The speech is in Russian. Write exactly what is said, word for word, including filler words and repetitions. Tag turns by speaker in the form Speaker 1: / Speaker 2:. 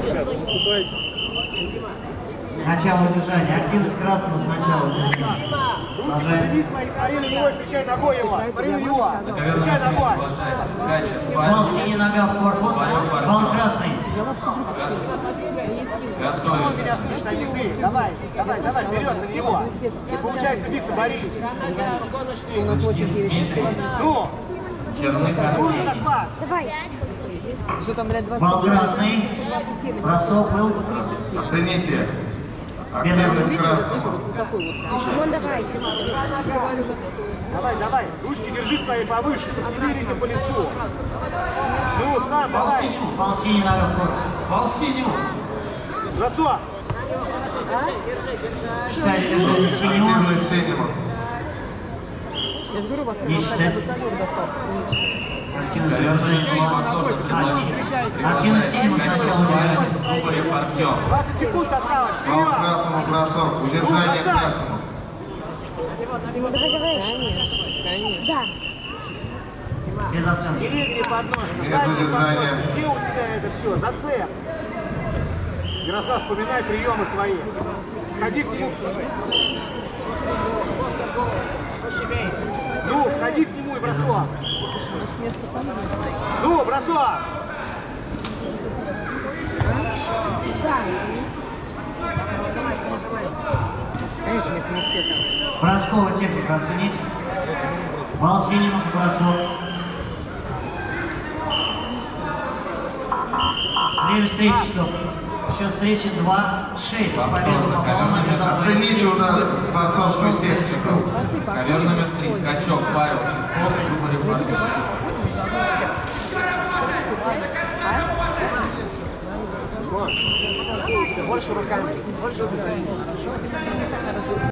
Speaker 1: Начало движения. Активность красного с начала движения. Сложение.
Speaker 2: Смотри на него, встречай ногой его. Смотри на него. Встречай ногой.
Speaker 1: Бал синий, нога в корпус. Бал красный.
Speaker 2: Что он меня слышит, а не ты? Давай, давай, давай, вперед на него. Не получается биться, борись. Ну!
Speaker 3: Черный красный.
Speaker 2: Давай.
Speaker 4: Что там, блядь, двадцать?
Speaker 1: Бал красный. Бросок был.
Speaker 3: Оцените.
Speaker 1: Без
Speaker 3: Активность красного.
Speaker 4: Вон, давай.
Speaker 2: Давай, давай. Ручки держи свои повыше. Шевелите по лицу. Ну, сам, давай.
Speaker 1: Бал синий, нога в корпус.
Speaker 3: Бал синему.
Speaker 2: Бросок.
Speaker 1: Считали движение синего.
Speaker 3: Активность синему.
Speaker 4: Я же говорю, вас
Speaker 1: Не считать. Активность движения. Активность синего с начала движения.
Speaker 3: Зубарев Артем.
Speaker 2: двадцать секунд осталось.
Speaker 3: Бал
Speaker 2: Вперед.
Speaker 3: красному бросок. Удержание красному.
Speaker 4: Дима, давай, давай. Конечно, конечно. Да.
Speaker 1: Без оценки.
Speaker 2: Передняя подножка,
Speaker 3: Без
Speaker 2: задняя
Speaker 3: удержания.
Speaker 2: подножка. Где у тебя это все? Зацеп. Ярослав, вспоминай приемы свои. Входи к нему. Ну, входи к нему и бросок.
Speaker 4: Наше место там.
Speaker 2: Ну, бросок.
Speaker 4: Конечно, если мы все там.
Speaker 1: Бросковую технику оценить. Бал синему за бросок. Время встречи что? Счет встречи два шесть. Победу пополам одержал.
Speaker 3: Оцените удар борцовской технику.
Speaker 5: Ковер номер три. Ткачев Павел. Зубарев Артем.
Speaker 2: Больше руками. Больше руками.